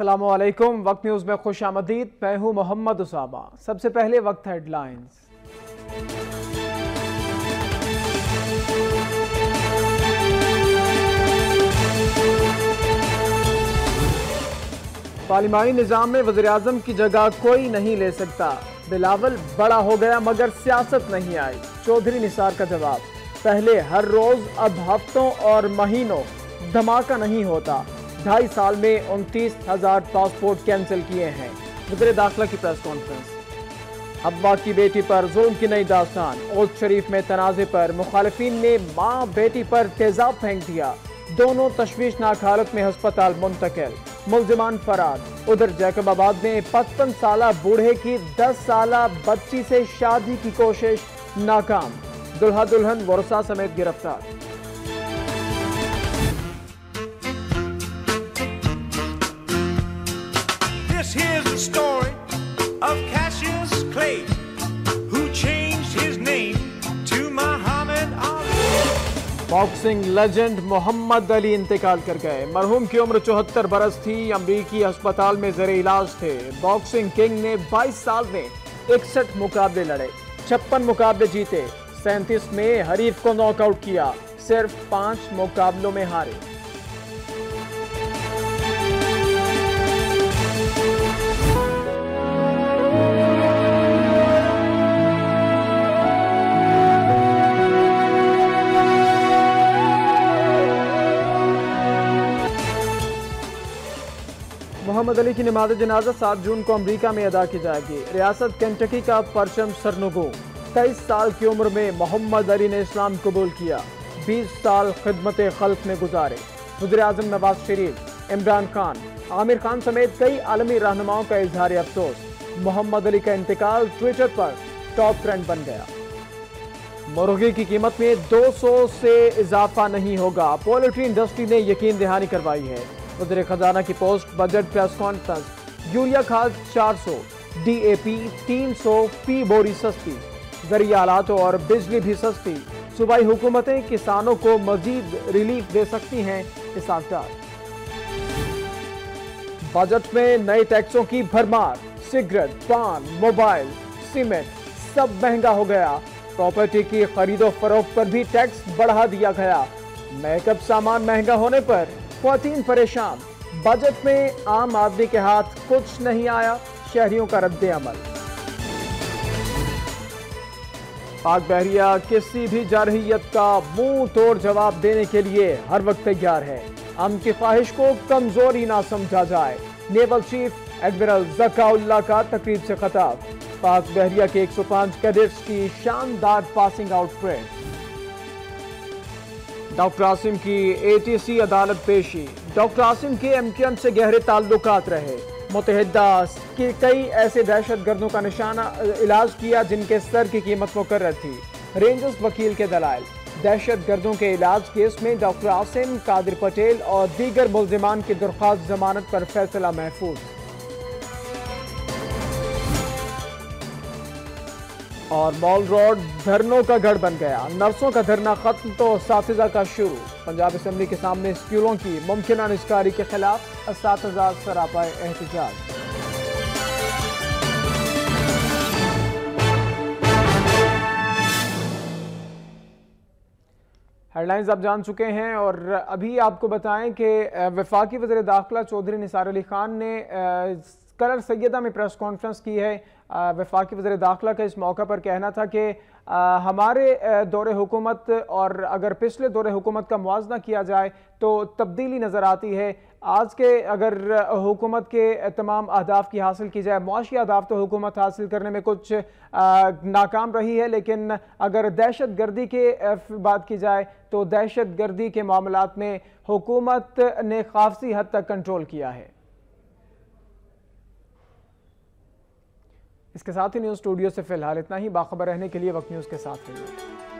अस्सलामुअलैकुम। वक्त न्यूज़ में खुश आमदीद। मैं हूँ मोहम्मद उसामा। सबसे पहले वक्त हेडलाइंस। पार्लिमानी निज़ाम में वज़ीर-ए-आज़म की जगह कोई नहीं ले सकता। बिलावल बड़ा हो गया मगर सियासत नहीं आई। चौधरी निसार का जवाब, पहले हर रोज अब हफ्तों और महीनों धमाका नहीं होता। 2.5 साल में 29,000 पासपोर्ट कैंसिल किए हैं। वज़ीर दाखिला की प्रेस कॉन्फ्रेंस। हब्बा की बेटी पर जुल्म की नई दास्तान। ओद शरीफ में तनाज़े पर मुखालिफिन ने माँ बेटी पर तेजाब फेंक दिया। दोनों तशवीशनाक हालत में अस्पताल मुंतकिल। मुल्जिमान फरार। उधर जैकबाबाद में 55 साला बूढ़े की 10 साला बच्ची से शादी की कोशिश नाकाम। दुल्हा दुल्हन वरसा समेत गिरफ्तार। This here's the story of Cassius Clay, who changed his name to Muhammad Ali. Boxing legend Muhammad Ali इंतकाल कर गए। मरहूम की उम्र 74 बरस थी। अमरीकी अस्पताल में ज़ेरे इलाज थे। बॉक्सिंग किंग ने 22 साल में 61 मुकाबले लड़े, 56 मुकाबले जीते, 37 में हरीफ को नॉकआउट किया, सिर्फ 5 मुकाबलों में हारे। मोहम्मद अली की नमाज जनाजा 7 जून को अमरीका में अदा की जाएगी। रियासत केंटकी का परचम सरनुगो। 23 साल की उम्र में मोहम्मद अली ने इस्लाम कबूल किया। 20 साल खिदमत खल्क में गुजारे। वज़ीर-ए-आज़म नवाज शरीफ, इमरान खान, आमिर खान समेत कई आलमी रहनुमाओं का इजहार अफसोस। मोहम्मद अली का इंतकाल ट्विटर पर टॉप ट्रेंड बन गया। मुर्गी की कीमत में 200 से इजाफा नहीं होगा, पोल्ट्री इंडस्ट्री ने यकीन दहानी करवाई है। वज़ीर खजाना की post budget press conference. Urea खाद 400, DAP 300 फी बोरी सस्ती। ज़रिया आलात और बिजली भी सस्ती। सूबाई हुकूमतें किसानों को मजीद रिलीफ दे सकती हैं। हिसाबदार। बजट में नए टैक्सों की भरमार। सिगरेट, पान, मोबाइल, सीमेंट सब महंगा हो गया। प्रॉपर्टी की खरीदो फरोख्त पर भी टैक्स बढ़ा दिया गया। मेकअप सामान महंगा होने पर ख्वातीन परेशान। बजट में आम आदमी के हाथ कुछ नहीं आया। शहरियों का रद्द अमल। पाक बहरिया किसी भी जारहियत का मुंह तोड़ जवाब देने के लिए हर वक्त तैयार है। हम की ख्वाहिश को कमजोरी ना समझा जाए। नेवल चीफ एडमिरल ज़काउल्लाह का तकरीब से खिताब। पाक बहरिया के 105 कैडेट्स की शानदार passing out parade. Doctor Asim की ATC अदालत पेशी। डॉक्टर आसिम के MQM से गहरे ताल्लुकात रहे। मुतहदा के कई ऐसे दहशतगर्दों का निशाना इलाज किया जिनके सर की कीमत मुकर्रर थी। रेंजर्स वकील के दलाइल। दहशतगर्दों के इलाज केस में डॉक्टर आसिम, कादिर पटेल और दीगर मुल्जिमान की दरख्वास्त जमानत पर फैसला महफूज। और मॉल रोड धरनों का गढ़ बन गया। नर्सों का धरना खत्म तो असातिज़ा का शुरू। पंजाब असेंबली के सामने स्कूलों की मुमकिन निस्कारी के खिलाफ असातिज़ा सरापा एहतजाज। हेडलाइंस आप जान चुके हैं और अभी आपको बताएं कि वफाकी वज़ीर दाखिला चौधरी निसार अली खान ने कलर सैयदा में प्रेस कॉन्फ्रेंस की है। वफाकी वज़ीर दाखिला का इस मौका पर कहना था कि हमारे दौरे हुकूमत और अगर पिछले दौरे हुकूमत का मुआवजा किया जाए तो तब्दीली नज़र आती है। आज के अगर हुकूमत के तमाम अहदाफ की हासिल की जाए, मुआशी अहदाफ तो हुकूमत हासिल करने में कुछ नाकाम रही है, लेकिन अगर दहशत गर्दी के बात की जाए तो दहशत गर्दी के मामलात में हुकूमत ने काफ़ी हद तक कंट्रोल किया है। इसके साथ ही न्यूज़ स्टूडियो से फिलहाल इतना ही। बाखबर रहने के लिए वक्त न्यूज़ के साथ रहिए।